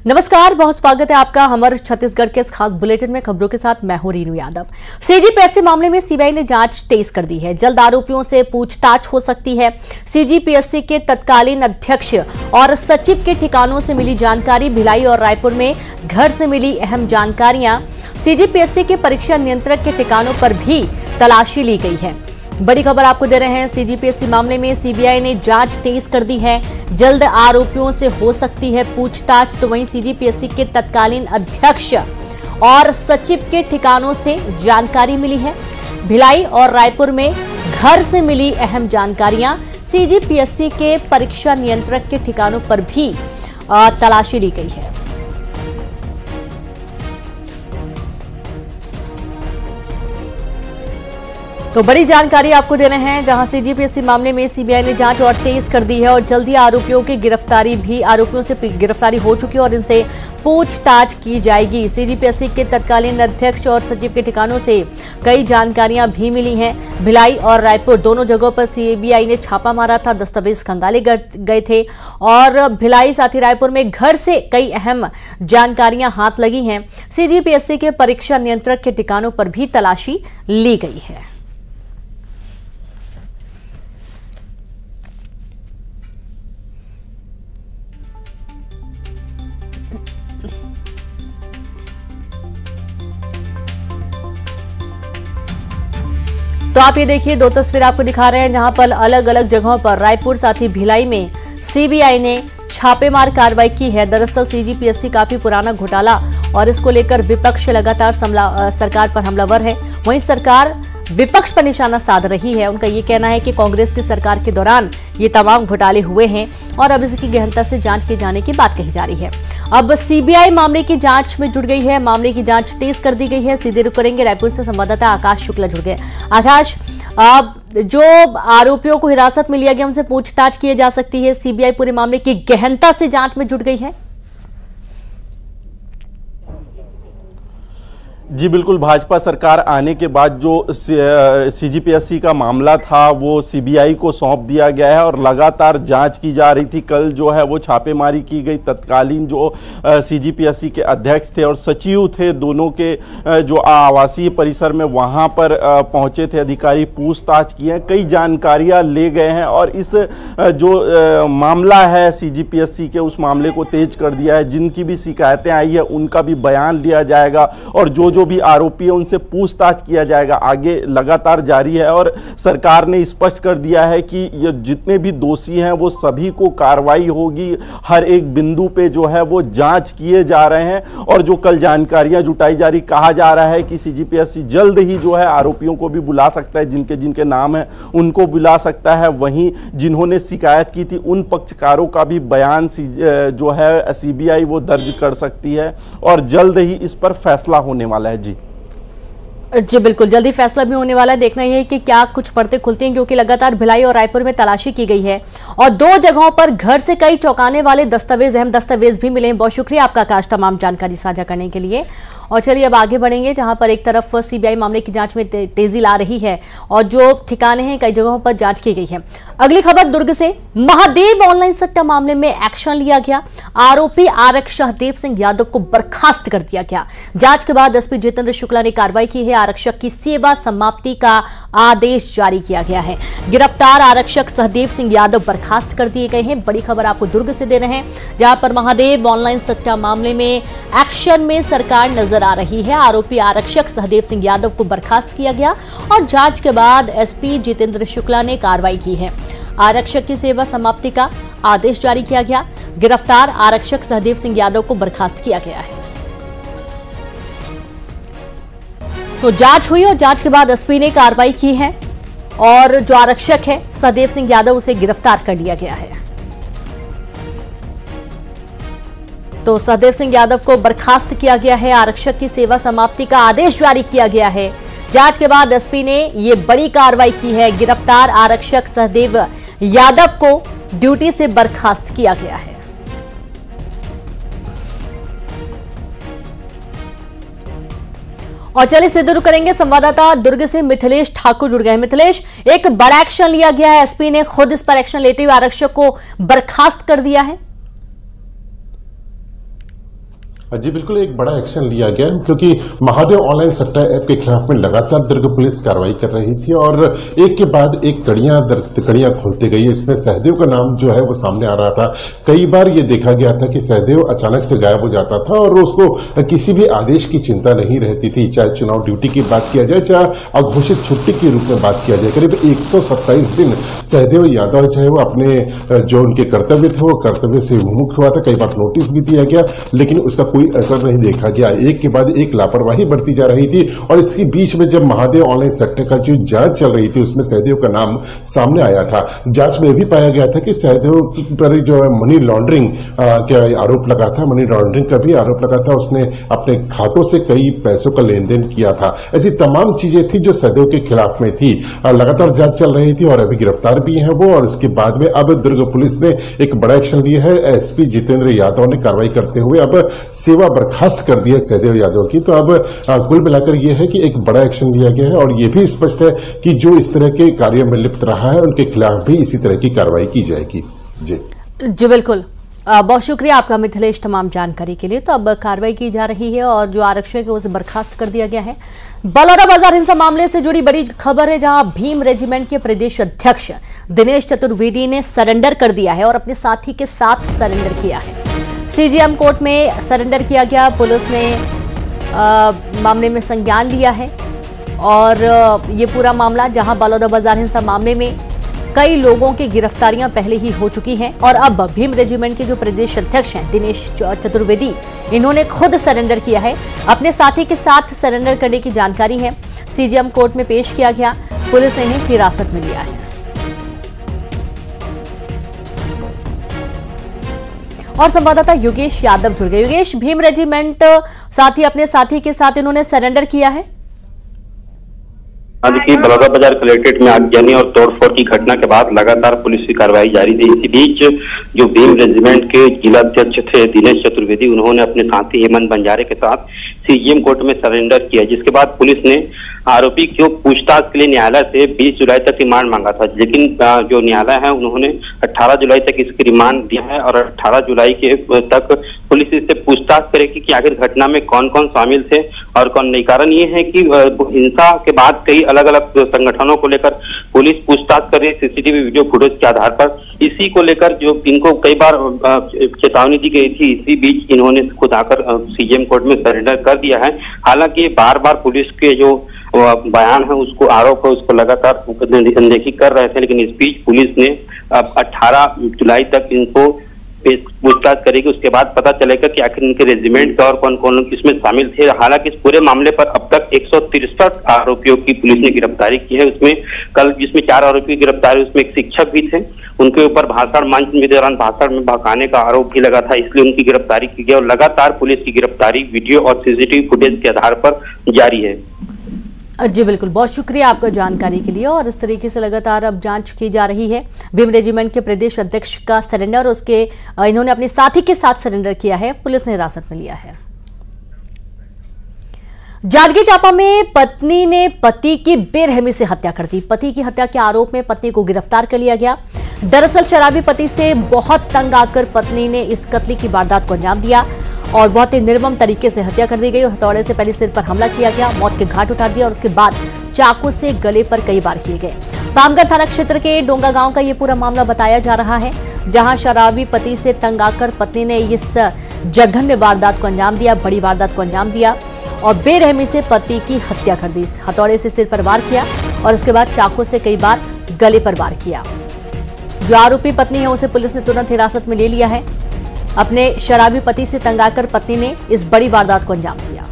नमस्कार, बहुत स्वागत है आपका हमारे छत्तीसगढ़ के इस खास बुलेटिन में। खबरों के साथ मैं हूं रीनू यादव। सीजीपीएससी मामले में सीबीआई ने जांच तेज कर दी है। जल्द आरोपियों से पूछताछ हो सकती है। सीजीपीएससी के तत्कालीन अध्यक्ष और सचिव के ठिकानों से मिली जानकारी, भिलाई और रायपुर में घर से मिली अहम जानकारियां। सीजीपीएससी के परीक्षा नियंत्रक के ठिकानों पर भी तलाशी ली गई है। बड़ी खबर आपको दे रहे हैं। सीजीपीएससी मामले में सीबीआई ने जांच तेज कर दी है। जल्द आरोपियों से हो सकती है पूछताछ। तो वहीं सीजीपीएससी के तत्कालीन अध्यक्ष और सचिव के ठिकानों से जानकारी मिली है। भिलाई और रायपुर में घर से मिली अहम जानकारियां। सीजीपीएससी के परीक्षा नियंत्रक के ठिकानों पर भी तलाशी ली गई है। तो बड़ी जानकारी आपको दे रहे हैं, जहां सीजीपीएससी मामले में सीबीआई ने जांच और तेज कर दी है और जल्दी आरोपियों से गिरफ्तारी हो चुकी है और इनसे पूछताछ की जाएगी। सीजीपीएससी के तत्कालीन अध्यक्ष और सचिव के ठिकानों से कई जानकारियां भी मिली हैं। भिलाई और रायपुर दोनों जगहों पर सीबीआई ने छापा मारा था, दस्तावेज खंगाले गए थे और भिलाई साथ ही रायपुर में घर से कई अहम जानकारियां हाथ लगी हैं। सीजीपीएससी के परीक्षा नियंत्रक के ठिकानों पर भी तलाशी ली गई है। तो आप ये देखिए, दो तस्वीर आपको दिखा रहे हैं, जहां पर अलग अलग जगहों पर रायपुर साथ ही भिलाई में सीबीआई ने छापेमार कार्रवाई की है। दरअसल सीजीपीएससी काफी पुराना घोटाला और इसको लेकर विपक्ष लगातार सरकार पर हमलावर है। वहीं सरकार विपक्ष पर निशाना साध रही है। उनका ये कहना है कि कांग्रेस की सरकार के दौरान ये तमाम घोटाले हुए हैं और अब इसकी गहनता से जांच किए जाने की बात कही जा रही है। अब सीबीआई मामले की जांच में जुट गई है। मामले की जांच तेज कर दी गई है। सीधे रुक करेंगे, रायपुर से संवाददाता आकाश शुक्ला जुड़ गए। आकाश, जो आरोपियों को हिरासत में लिया गया उनसे पूछताछ की जा सकती है। सीबीआई पूरे मामले की गहनता से जांच में जुट गई है। जी बिल्कुल, भाजपा सरकार आने के बाद जो सीजीपीएससी का मामला था वो सीबीआई को सौंप दिया गया है और लगातार जांच की जा रही थी। कल जो है वो छापेमारी की गई। तत्कालीन जो सीजीपीएससी के अध्यक्ष थे और सचिव थे, दोनों के जो आवासीय परिसर में वहां पर पहुंचे थे अधिकारी, पूछताछ की है, कई जानकारियां ले गए हैं और इस जो मामला है सीजीपीएससी के, उस मामले को तेज कर दिया है। जिनकी भी शिकायतें आई है उनका भी बयान लिया जाएगा और जो भी आरोपी है उनसे पूछताछ किया जाएगा। आगे लगातार जारी है और सरकार ने स्पष्ट कर दिया है कि ये जितने भी दोषी हैं वो सभी को कार्रवाई होगी। हर एक बिंदु पे जो है वो जांच किए जा रहे हैं और जो कल जानकारियां जुटाई जा रही, कहा जा रहा है कि सीजीपीएससी जल्द ही जो है आरोपियों को भी बुला सकता है, जिनके नाम है उनको बुला सकता है। वहीं जिन्होंने शिकायत की थी उन पक्षकारों का भी बयान जो है सीबीआई वो दर्ज कर सकती है और जल्द ही इस पर फैसला होने वाला है। जी बिल्कुल, जल्दी फैसला भी होने वाला है। देखना यह है कि क्या कुछ परतें खुलती हैं, क्योंकि लगातार भिलाई और रायपुर में तलाशी की गई है और दो जगहों पर घर से कई चौंकाने वाले अहम दस्तावेज भी मिले हैं। बहुत शुक्रिया आपका आकाश, तमाम जानकारी साझा करने के लिए। और चलिए अब आगे बढ़ेंगे, जहां पर एक तरफ सीबीआई मामले की जांच में तेजी ला रही है और जो ठिकाने हैं कई जगहों पर जांच की गई है। अगली खबर दुर्ग से। महादेव ऑनलाइन सट्टा मामले में एक्शन लिया गया। आरोपी आरक्षक सहदेव सिंह यादव को बर्खास्त कर दिया गया। जांच के बाद एसपी जितेंद्र शुक्ला ने कार्रवाई की है। आरक्षक की सेवा समाप्ति का आदेश जारी किया गया है। गिरफ्तार आरक्षक सहदेव सिंह यादव बर्खास्त कर दिए गए हैं। बड़ी खबर आपको दुर्ग से दे रहे हैं, जहां पर महादेव ऑनलाइन सट्टा मामले में एक्शन में सरकार नजर आ रही है। आरोपी आरक्षक सहदेव सिंह यादव को बर्खास्त किया गया और जांच के बाद एसपी जितेंद्र शुक्ला ने कार्रवाई की है। आरक्षक की सेवा समाप्ति का आदेश जारी किया गया। गिरफ्तार आरक्षक सहदेव सिंह यादव को बर्खास्त किया गया है। तो जांच हुई और जांच के बाद एसपी ने कार्रवाई की है और जो आरक्षक है सहदेव सिंह यादव, उसे गिरफ्तार कर लिया गया है। तो सहदेव सिंह यादव को बर्खास्त किया गया है। आरक्षक की सेवा समाप्ति का आदेश जारी किया गया है। जांच के बाद एसपी ने ये बड़ी कार्रवाई की है। गिरफ्तार आरक्षक सहदेव यादव को ड्यूटी से बर्खास्त किया गया है। और चलिए सीधे रुक करेंगे, संवाददाता दुर्ग से मिथिलेश ठाकुर जुड़ गए। मिथिलेश, एक बड़ा एक्शन लिया गया है, एसपी ने खुद इस पर एक्शन लेते हुए आरक्षक को बर्खास्त कर दिया है। जी बिल्कुल, एक बड़ा एक्शन लिया गया क्योंकि महादेव ऑनलाइन सट्टा ऐप के खिलाफ में लगातार दुर्ग पुलिस कार्रवाई कर रही थी और एक के बाद एक कड़ियां खोलते गई। इसमें सहदेव का नाम जो है वो सामने आ रहा था। कई बार ये देखा गया था कि सहदेव अचानक से गायब हो जाता था और उसको किसी भी आदेश की चिंता नहीं रहती थी, चाहे चुनाव ड्यूटी की बात किया जाए, चाहे अघोषित छुट्टी के रूप में बात किया जाए। करीब 127 दिन सहदेव यादव जो है वो अपने जो उनके कर्तव्य थे वो कर्तव्य से विमुक्त हुआ था। कई बार नोटिस भी दिया गया लेकिन उसका कोई असर नहीं देखा गया। एक के बाद एक लापरवाही बढ़ती जा रही थी और इसके बीच में जब महादेव ऑनलाइन सट्टे का जो जांच चल रही थी उसमें सहदेव का नाम सामने आया था। जांच में भी पाया गया था कि सहदेव पर जो है मनी लॉन्ड्रिंग का आरोप लगा था, मनी लॉन्ड्रिंग का भी आरोप लगा था। उसने अपने खातों से कई पैसों का लेन देन किया था। ऐसी तमाम चीजें थी जो सहदेव के खिलाफ में थी। लगातार जांच चल रही थी और अभी गिरफ्तार भी है वो। और इसके बाद में अब दुर्ग पुलिस ने एक बड़ा एक्शन लिया है। एसपी जितेंद्र यादव ने कार्रवाई करते हुए अब सेवा बर्खास्त कर दी है सहदेव यादव की। तो अब कुल मिलाकर यह है कि एक बड़ा एक्शन लिया गया है और यह भी स्पष्ट है कि जो इस तरह के कार्यों में लिप्त रहा है उनके खिलाफ भी इसी तरह की कार्रवाई की जाएगी। जी बिल्कुल, बहुत शुक्रिया आपका मिथिलेश तमाम जानकारी के लिए। तो अब कार्रवाई की जा रही है और जो आरक्षक है उसे बर्खास्त कर दिया गया है। बलौदाबाजार हिंसा मामले से जुड़ी बड़ी खबर है, जहां भीम रेजिमेंट के प्रदेश अध्यक्ष दिनेश चतुर्वेदी ने सरेंडर कर दिया है और अपने साथी के साथ सरेंडर किया है। सीजीएम कोर्ट में सरेंडर किया गया। पुलिस ने मामले में संज्ञान लिया है और ये पूरा मामला, जहां बलौदाबाजार हिंसा मामले में कई लोगों की गिरफ्तारियां पहले ही हो चुकी हैं और अब भीम रेजिमेंट के जो प्रदेश अध्यक्ष हैं दिनेश चतुर्वेदी, इन्होंने खुद सरेंडर किया है। अपने साथी के साथ सरेंडर करने की जानकारी है। सीजीएम कोर्ट में पेश किया गया। पुलिस ने इन्हें हिरासत में लिया है। और संवाददाता योगेश यादव जुड़ गए। योगेश, भीम रेजिमेंट साथी अपने साथी के साथ इन्होंने सरेंडर किया है। आज की बलौदाबाजार कलेक्ट्रेट में आगजनी और तोड़फोड़ की घटना के बाद लगातार पुलिस की कार्रवाई जारी थी। इसी बीच जो भीम रेजिमेंट के जिला अध्यक्ष थे दिनेश चतुर्वेदी, उन्होंने अपने साथी हेमंत बंजारे के साथ सीजीएम कोर्ट में सरेंडर किया, जिसके बाद पुलिस ने आरोपी को पूछताछ के लिए न्यायालय से 20 जुलाई तक रिमांड मांगा था। लेकिन जो न्यायालय है उन्होंने 18 जुलाई तक इसकी रिमांड दिया है और 18 जुलाई के तक पुलिस इससे पूछताछ करेगी कि आखिर घटना में कौन कौन शामिल थे और कौन नहीं। कारण ये है कि हिंसा के बाद कई अलग अलग संगठनों को लेकर पुलिस पूछताछ कर रही है सीसीटीवी वीडियो फुटेज के आधार पर। इसी को लेकर जो इनको कई बार चेतावनी दी गई थी, इसी बीच इन्होंने खुद आकर सीजीएम कोर्ट में सरेंडर कर दिया है। हालांकि बार बार पुलिस के जो बयान है, उसको आरोप है, उसको लगातार अनदेखी कर रहे थे, लेकिन इस बीच पुलिस ने अब 18 जुलाई तक इनको पूछताछ करेगी। उसके बाद पता चलेगा कि आखिर इनके रेजिमेंट का और कौन कौन लोग इसमें शामिल थे। हालांकि इस पूरे मामले पर अब तक 163 आरोपियों की पुलिस ने गिरफ्तारी की है। उसमें कल जिसमें 4 आरोपी की गिरफ्तारी, उसमें एक शिक्षक भी थे, उनके ऊपर भाषण मंच के दौरान भाषण में भड़काने का आरोप भी लगा था, इसलिए उनकी गिरफ्तारी की गई और लगातार पुलिस की गिरफ्तारी वीडियो और सीसीटीवी फुटेज के आधार पर जारी है। जी बिल्कुल, बहुत शुक्रिया आपका जानकारी के लिए। और इस तरीके से लगातार अब जांच की जा रही है। भीम रेजिमेंट के प्रदेश अध्यक्ष का सरेंडर, उसके इन्होंने अपने साथी के साथ सरेंडर किया है। पुलिस ने हिरासत में लिया है। जांजगीर चांपा में पत्नी ने पति की बेरहमी से हत्या कर दी। पति की हत्या के आरोप में पत्नी को गिरफ्तार कर लिया गया। दरअसल शराबी पति से बहुत तंग आकर पत्नी ने इस कत्ल की वारदात को अंजाम दिया और बहुत ही निर्मम तरीके से हत्या कर दी गई। हथौड़े से पहले सिर पर हमला किया गया, मौत के घाट उतार दिया और उसके बाद चाकू से गले पर कई बार किए गए। पामगढ़ थाना क्षेत्र के डोंगा गांव का ये पूरा मामला बताया जा रहा है, जहां शराबी पति से तंग आकर पत्नी ने इस जघन्य वारदात को अंजाम दिया, बड़ी वारदात को अंजाम दिया और बेरहमी से पति की हत्या कर दी। हथौड़े से सिर पर वार किया और उसके बाद चाकू से कई बार गले पर वार किया। जो आरोपी पत्नी है उसे पुलिस ने तुरंत हिरासत में ले लिया है। अपने शराबी पति से तंग आकर पत्नी ने इस बड़ी वारदात को अंजाम दिया।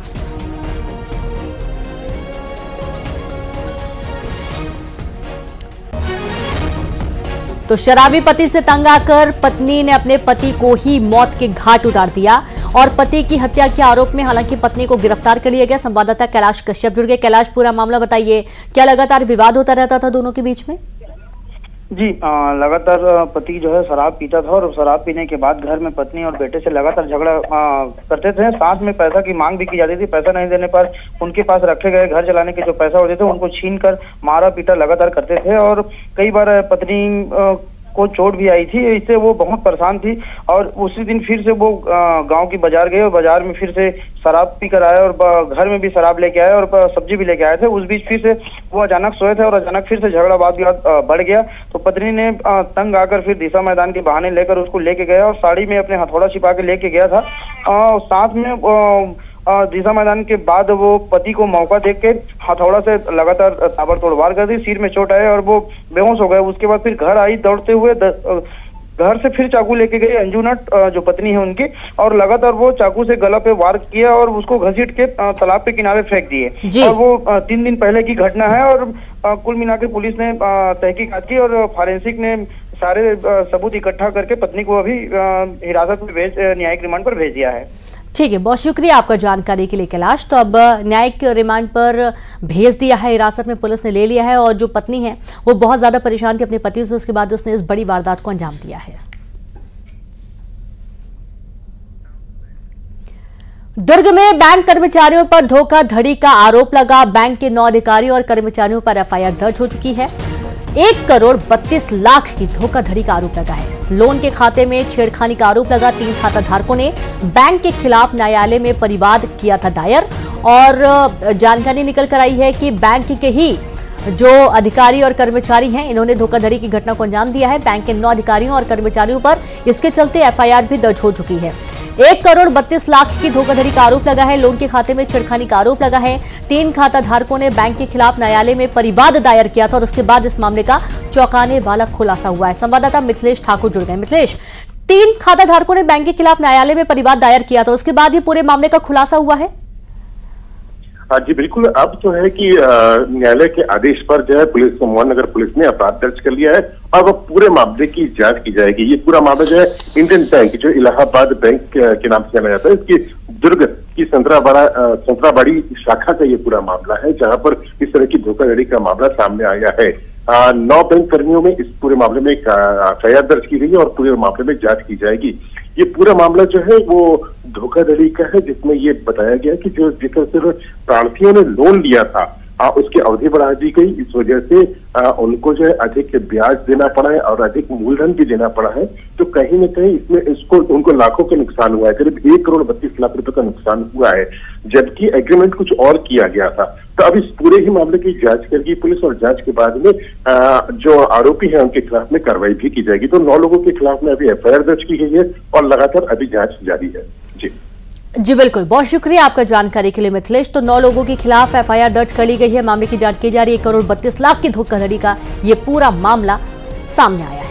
तो शराबी पति से तंग आकर पत्नी ने अपने पति को ही मौत के घाट उतार दिया और पति की हत्या के आरोप में हालांकि पत्नी को गिरफ्तार कर लिया गया। संवाददाता कैलाश कश्यप जुड़ गए। कैलाश, पूरा मामला बताइए, क्या लगातार विवाद होता रहता था दोनों के बीच में? जी, लगातार पति जो है शराब पीता था और शराब पीने के बाद घर में पत्नी और बेटे से लगातार झगड़ा करते थे। साथ में पैसा की मांग भी की जाती थी। पैसा नहीं देने पर उनके पास रखे गए घर चलाने के जो पैसा होते थे उनको छीन कर मारा पीटा लगातार करते थे और कई बार पत्नी को चोट भी आई थी। इससे वो बहुत परेशान थी और उसी दिन फिर से वो गांव की बाजार गए और बाजार में फिर से शराब पी कर आए और घर में भी शराब लेके आए और सब्जी भी लेके आए थे। उस बीच फिर से वो अचानक सोए थे और अचानक फिर से झगड़ा वाद विवाद बढ़ गया। तो पत्नी ने तंग आकर फिर दिशा मैदान के बहाने लेकर उसको लेके गया और साड़ी में अपने हथौड़ा छिपा के लेके गया था। साथ में दिशा मैदान के बाद वो पति को मौका देख के हथौड़ा से लगातार ताबड़तोड़ वार कर दी। सिर में चोट आए और वो बेहोश हो गए। उसके बाद फिर घर आई दौड़ते हुए, घर से फिर चाकू लेके गई अंजू नट जो पत्नी है उनकी, और लगातार वो चाकू से गला पे वार किया और उसको घसीट के तालाब के किनारे फेंक दिए। और वो 3 दिन पहले की घटना है और कुल मिलाकर पुलिस ने तहकीकात की और फॉरेंसिक ने सारे सबूत इकट्ठा करके पत्नी को अभी हिरासत में न्यायिक रिमांड पर भेज दिया है। ठीक है, बहुत शुक्रिया आपका जानकारी के लिए कैलाश। तो अब न्यायिक रिमांड पर भेज दिया है, हिरासत में पुलिस ने ले लिया है और जो पत्नी है वो बहुत ज्यादा परेशान थी अपने पति से, उसके बाद उसने इस बड़ी वारदात को अंजाम दिया है। दुर्ग में बैंक कर्मचारियों पर धोखाधड़ी का आरोप लगा। बैंक के 9 अधिकारियों और कर्मचारियों पर एफआईआर दर्ज हो चुकी है। 1 करोड़ 32 लाख की धोखाधड़ी का आरोप लगा है। लोन के खाते में छेड़खानी का आरोप लगा। 3 खाता धारकों ने बैंक के खिलाफ न्यायालय में परिवाद किया था दायर और जानकारी निकल कर आई है कि बैंक के ही जो अधिकारी और कर्मचारी हैं इन्होंने धोखाधड़ी की घटना को अंजाम दिया है। बैंक के 9 अधिकारियों और कर्मचारियों पर इसके चलते एफआईआर भी दर्ज हो चुकी है। 1 करोड़ 32 लाख की धोखाधड़ी का आरोप लगा है। लोन के खाते में छेड़खानी का आरोप लगा है। 3 खाता धारकों ने बैंक के खिलाफ न्यायालय में परिवाद दायर किया था और उसके बाद इस मामले का चौंकाने वाला खुलासा हुआ है। संवाददाता मिथिलेश ठाकुर जुड़ गए। मिथिलेश, 3 खाता धारकों ने बैंक के खिलाफ न्यायालय में परिवाद दायर किया था, उसके बाद ही पूरे मामले का खुलासा हुआ है। जी बिल्कुल, अब जो है कि न्यायालय के आदेश पर जो है पुलिस मोहननगर पुलिस ने अपराध दर्ज कर लिया है और अब पूरे मामले की जांच की जाएगी। ये पूरा मामला जो है इंडियन बैंक जो इलाहाबाद बैंक के नाम से जाना जाता है, इसकी दुर्ग की संतराबाड़ी शाखा का ये पूरा मामला है, जहां पर इस तरह की धोखाधड़ी का मामला सामने आया है। 9 बैंक कर्मियों में इस पूरे मामले में एफआईआर दर्ज की गई है और पूरे मामले में जांच की जाएगी। ये पूरा मामला जो है वो धोखाधड़ी का है, जिसमें ये बताया गया कि जो जिक्र प्रार्थियों ने लोन लिया था उसकी अवधि बढ़ा दी गई। इस वजह से उनको जो है अधिक ब्याज देना पड़ा है और अधिक मूलधन भी देना पड़ा है। तो कहीं न कहीं इसमें उनको लाखों का नुकसान हुआ है, करीब 1 करोड़ 32 लाख रुपए का नुकसान हुआ है, जबकि एग्रीमेंट कुछ और किया गया था। तो अब इस पूरे ही मामले की जांच करेगी पुलिस और जांच के बाद में जो आरोपी है उनके खिलाफ में कार्रवाई भी की जाएगी। तो 9 लोगों के खिलाफ में अभी एफआईआर दर्ज की गई है और लगातार अभी जांच जारी है। जी बिल्कुल, बहुत शुक्रिया आपका जानकारी के लिए मिथिलेश। तो 9 लोगों के खिलाफ एफआईआर दर्ज कर ली गई है, मामले की जांच की जा रही है। 1 करोड़ 32 लाख की धोखाधड़ी का ये पूरा मामला सामने आया है।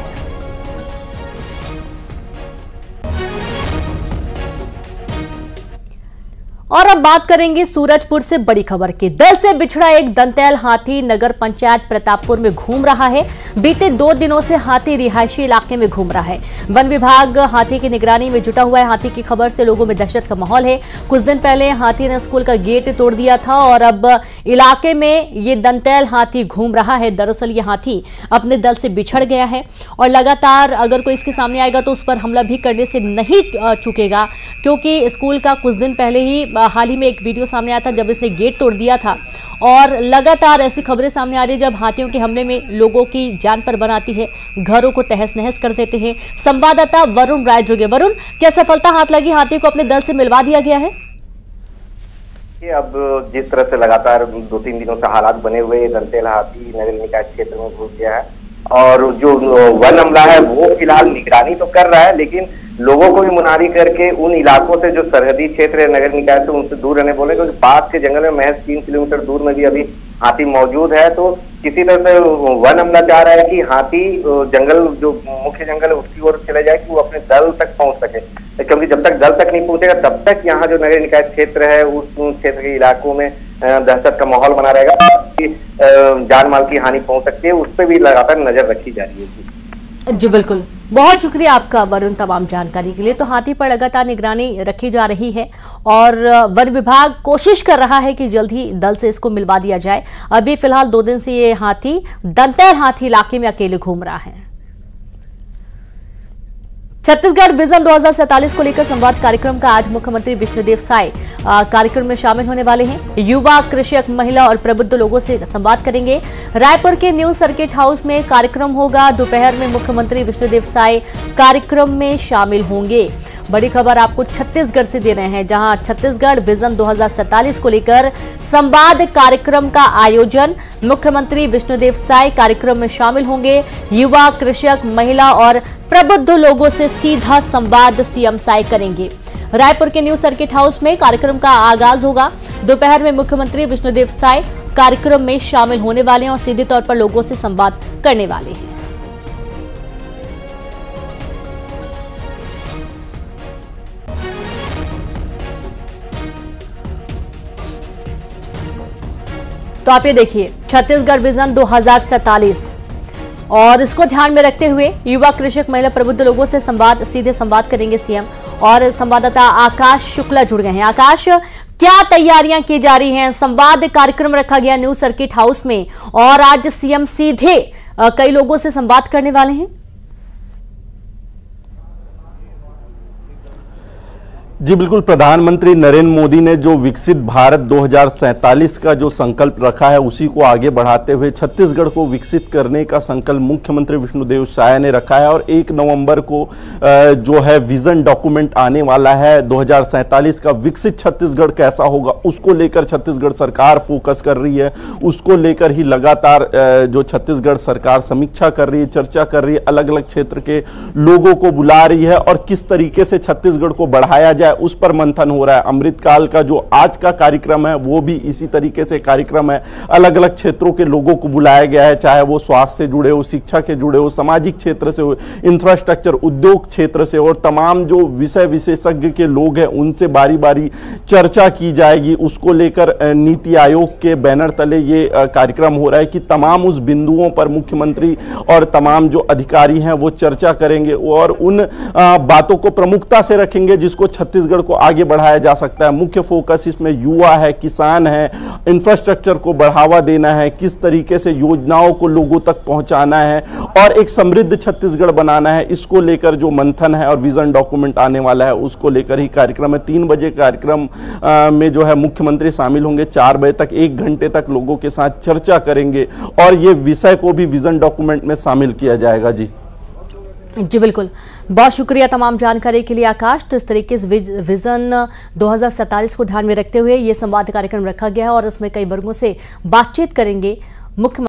और अब बात करेंगे सूरजपुर से बड़ी खबर की। दल से बिछड़ा एक दंतैल हाथी नगर पंचायत प्रतापपुर में घूम रहा है। बीते 2 दिनों से हाथी रिहायशी इलाके में घूम रहा है। वन विभाग हाथी की निगरानी में जुटा हुआ है। हाथी की खबर से लोगों में दहशत का माहौल है। कुछ दिन पहले हाथी ने स्कूल का गेट तोड़ दिया था और अब इलाके में ये दंतैल हाथी घूम रहा है। दरअसल ये हाथी अपने दल से बिछड़ गया है और लगातार अगर कोई इसके सामने आएगा तो उस पर हमला भी करने से नहीं चूकेगा, क्योंकि स्कूल का कुछ दिन पहले ही हाल ही में एक वीडियो सामने आया था जब इसने गेट तोड़ दिया था। और लगातार ऐसी खबरें सामने आ रही है जब हाथियों के हमले में लोगों की जान पर बनाती है, घरों को तहस नहस कर देते हैं। संवाददाता वरुण राय जुड़े। वरुण, क्या सफलता हाथ लगी, हाथी को अपने दल से मिलवा दिया गया है? अब जिस तरह से लगातार 2-3 दिनों से हालात बने हुए, दंतैल हाथी नगर निकाय क्षेत्र में घुस गया है और जो वन अमला है वो फिलहाल निगरानी तो कर रहा है, लेकिन लोगों को भी मुनादी करके उन इलाकों से जो सरहदी क्षेत्र है नगर निकाय से उनसे दूर रहने बोले, क्योंकि पास के जंगल में महज 3 किलोमीटर दूर में भी अभी हाथी मौजूद है। तो किसी तरह से वन अमला चाह रहा है कि हाथी जंगल जो मुख्य जंगल है उसकी ओर चले जाए कि वो अपने दल तक पहुंच सके, क्योंकि जब तक दल तक नहीं पहुंचेगा तब तक यहाँ जो नगर निकाय क्षेत्र है उस क्षेत्र के इलाकों में दहशत का माहौल बना रहेगा। जान माल की हानि पहुंच सकती है, उस पर भी लगातार नजर रखी जा रही है। जी बिल्कुल, बहुत शुक्रिया आपका वरुण तमाम जानकारी के लिए। तो हाथी पर लगातार निगरानी रखी जा रही है और वन विभाग कोशिश कर रहा है कि जल्द ही दल से इसको मिलवा दिया जाए। अभी फिलहाल 2 दिन से ये हाथी दंतैल हाथी इलाके में अकेले घूम रहा है। छत्तीसगढ़ विजन 2047 को लेकर संवाद कार्यक्रम का आज मुख्यमंत्री विष्णुदेव साय कार्यक्रम में शामिल होने वाले हैं। युवा, कृषक, महिला और प्रबुद्ध लोगों से संवाद करेंगे। रायपुर के न्यू सर्किट हाउस में कार्यक्रम होगा। दोपहर में मुख्यमंत्री विष्णुदेव साय कार्यक्रम में शामिल होंगे। बड़ी खबर आपको छत्तीसगढ़ से दे रहे हैं, जहां छत्तीसगढ़ विजन 2047 को लेकर संवाद कार्यक्रम का आयोजन। मुख्यमंत्री विष्णुदेव साय कार्यक्रम में शामिल होंगे। युवा, कृषक, महिला और प्रबुद्ध लोगों से सीधा संवाद सीएम साय करेंगे। रायपुर के न्यू सर्किट हाउस में कार्यक्रम का आगाज होगा। दोपहर में मुख्यमंत्री विष्णुदेव साय कार्यक्रम में शामिल होने वाले हैं और सीधे तौर पर लोगों से संवाद करने वाले हैं। तो आप ये देखिए, छत्तीसगढ़ विजन 2047 और इसको ध्यान में रखते हुए युवा, कृषक, महिला, प्रबुद्ध लोगों से सीधे संवाद करेंगे सीएम। और संवाददाता आकाश शुक्ला जुड़ गए हैं। आकाश, क्या तैयारियां की जा रही हैं? संवाद कार्यक्रम रखा गया न्यू सर्किट हाउस में और आज सीएम सीधे कई लोगों से संवाद करने वाले हैं। जी बिल्कुल, प्रधानमंत्री नरेंद्र मोदी ने जो विकसित भारत 2047 का जो संकल्प रखा है उसी को आगे बढ़ाते हुए छत्तीसगढ़ को विकसित करने का संकल्प मुख्यमंत्री विष्णुदेव साय ने रखा है। और 1 नवंबर को जो है विजन डॉक्यूमेंट आने वाला है 2047 का। विकसित छत्तीसगढ़ कैसा होगा उसको लेकर छत्तीसगढ़ सरकार फोकस कर रही है। उसको लेकर ही लगातार जो छत्तीसगढ़ सरकार समीक्षा कर रही है, चर्चा कर रही है, अलग अलग क्षेत्र के लोगों को बुला रही है और किस तरीके से छत्तीसगढ़ को बढ़ाया जाए उस पर मंथन हो रहा है। अमृतकाल का जो आज का कार्यक्रम है वो भी इसी तरीके से कार्यक्रम है। अलग अलग क्षेत्रों के लोगों को बुलाया गया है, चाहे वो स्वास्थ्य से जुड़े हो, शिक्षा के जुड़े हो, सामाजिक क्षेत्र से हो, इंफ्रास्ट्रक्चर, उद्योग क्षेत्र से, और तमाम जो विषय विशेषज्ञ के लोग हैं उनसे बारी बारी चर्चा की जाएगी। उसको लेकर नीति आयोग के बैनर तले ये कार्यक्रम हो रहा है कि तमाम उस बिंदुओं पर मुख्यमंत्री और तमाम जो अधिकारी हैं वो चर्चा करेंगे और उन बातों को प्रमुखता से रखेंगे जिसको छत्तीसगढ़ को आगे बढ़ाया जा सकता है। मुख्य फोकस इसमें युवा है, किसान है, इंफ्रास्ट्रक्चर को बढ़ावा देना है, किस तरीके से योजनाओं को लोगों तक पहुंचाना है और एक समृद्ध छत्तीसगढ़ बनाना है। इसको लेकर जो मंथन है और विजन डॉक्यूमेंट आने वाला है उसको लेकर ही कार्यक्रम है। 3 बजे कार्यक्रम में जो है मुख्यमंत्री शामिल होंगे। 4 बजे तक 1 घंटे तक लोगों के साथ चर्चा करेंगे और ये विषय को भी विजन डॉक्यूमेंट में शामिल किया जाएगा। जी बिल्कुल, बहुत शुक्रिया तमाम जानकारी के लिए आकाश। तो इस तरीके से विजन 2047 को ध्यान में रखते हुए ये संवाद कार्यक्रम रखा गया है और इसमें कई वर्गों से बातचीत करेंगे मुख्यमंत्री।